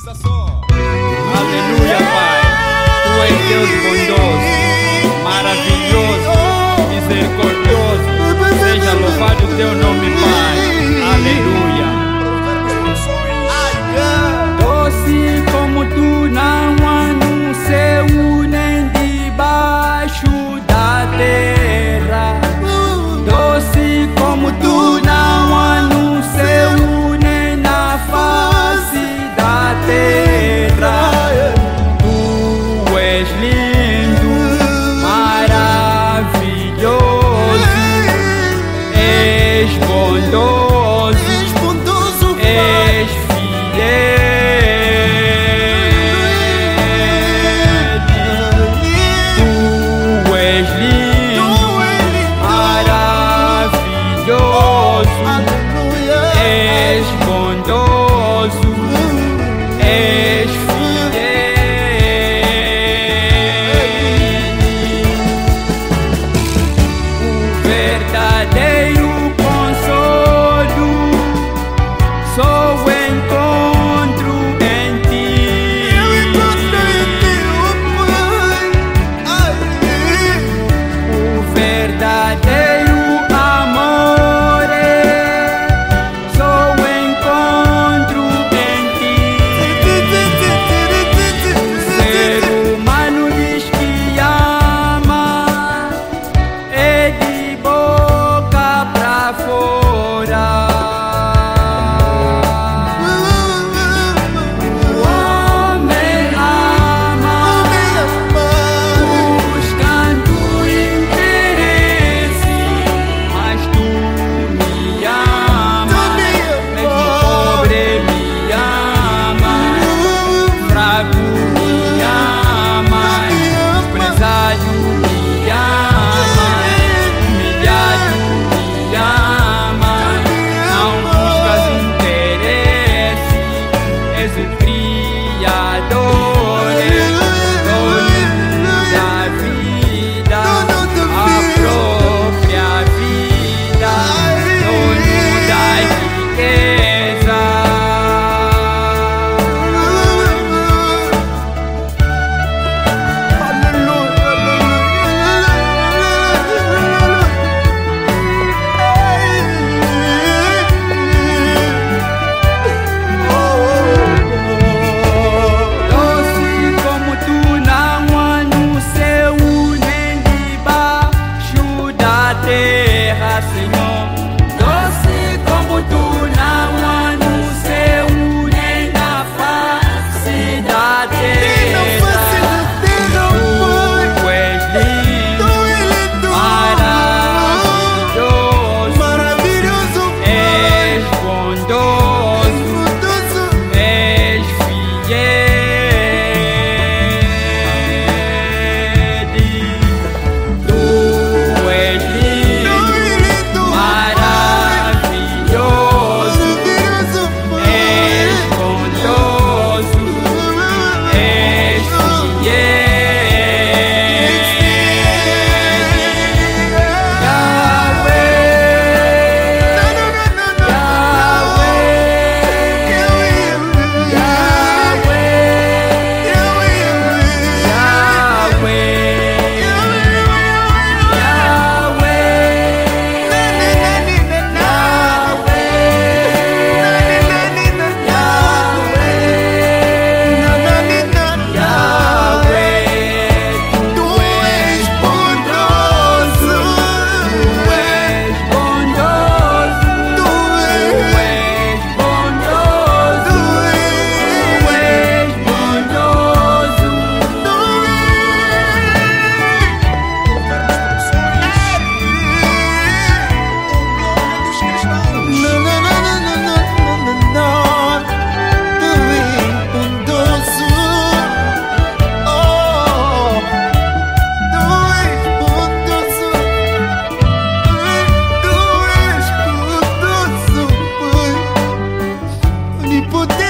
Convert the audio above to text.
Aleluia, Pai. Tu és Deus bondoso, maravilhoso, misericordioso. Seja louvado o teu nome, Pai. Aleluia. Doce como tu não há no céu nem debaixo da terra. Doce como tu não há no céu nem na face da terra. Tu és lindo, maravilhoso, és bondoso, és fiel. Tu és lindo, maravilhoso, és bondoso, és fiel. O verdadeiro consolo só o encontro em ti. O verdadeiro amor só o encontro em ti. Ser humano diz que ama, é de boca pra fora. O homem ama, buscando interesse, mas tu me amas, mesmo pobre me amas, fraco me amas, desprezado me amas, humilhado me amas, não buscas interesse, és o Criador, dono da vida, a própria vida, dono da riqueza. Doce como tu não há no céu nem debaixo da terra, Senhor. Doce como tu não há no céu nem na face da terra. Tu és lindo, maravilhoso, és bondoso, és fiel. Tu és lindo, maravilhoso, és bondoso, és fiel. Put